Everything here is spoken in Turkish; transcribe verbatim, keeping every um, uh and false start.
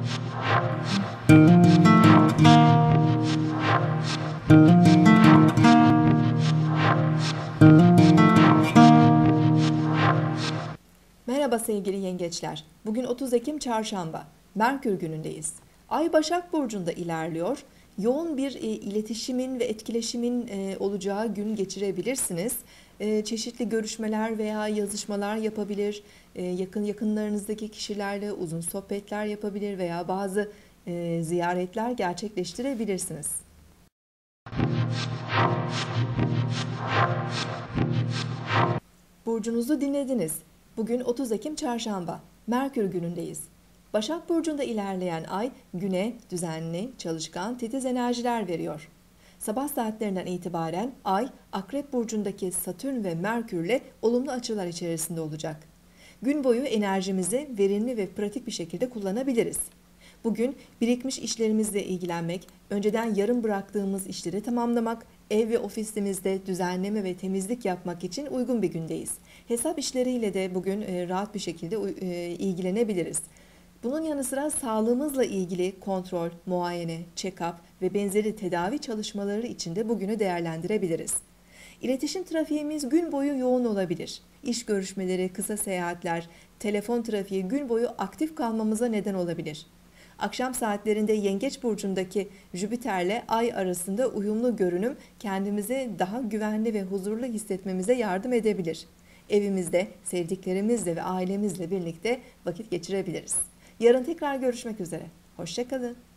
Merhaba sevgili yengeçler. Bugün otuz Ekim Çarşamba. Merkür günündeyiz. Ay Başak Burcu'nda ilerliyor. Yoğun bir e, iletişimin ve etkileşimin e, olacağı gün geçirebilirsiniz. E, çeşitli görüşmeler veya yazışmalar yapabilir. E, yakın yakınlarınızdaki kişilerle uzun sohbetler yapabilir veya bazı e, ziyaretler gerçekleştirebilirsiniz. Burcunuzu dinlediniz. Bugün otuz Ekim Çarşamba. Merkür günündeyiz. Başak Burcu'nda ilerleyen ay güne düzenli, çalışkan, titiz enerjiler veriyor. Sabah saatlerinden itibaren ay Akrep Burcu'ndaki Satürn ve Merkür'le olumlu açılar içerisinde olacak. Gün boyu enerjimizi verimli ve pratik bir şekilde kullanabiliriz. Bugün birikmiş işlerimizle ilgilenmek, önceden yarım bıraktığımız işleri tamamlamak, ev ve ofisimizde düzenleme ve temizlik yapmak için uygun bir gündeyiz. Hesap işleriyle de bugün rahat bir şekilde ilgilenebiliriz. Bunun yanı sıra sağlığımızla ilgili kontrol, muayene, check-up ve benzeri tedavi çalışmaları için de bugünü değerlendirebiliriz. İletişim trafiğimiz gün boyu yoğun olabilir. İş görüşmeleri, kısa seyahatler, telefon trafiği gün boyu aktif kalmamıza neden olabilir. Akşam saatlerinde Yengeç Burcu'ndaki Jüpiter'le Ay arasında uyumlu görünüm kendimizi daha güvenli ve huzurlu hissetmemize yardım edebilir. Evimizde sevdiklerimizle ve ailemizle birlikte vakit geçirebiliriz. Yarın tekrar görüşmek üzere. Hoşça kalın.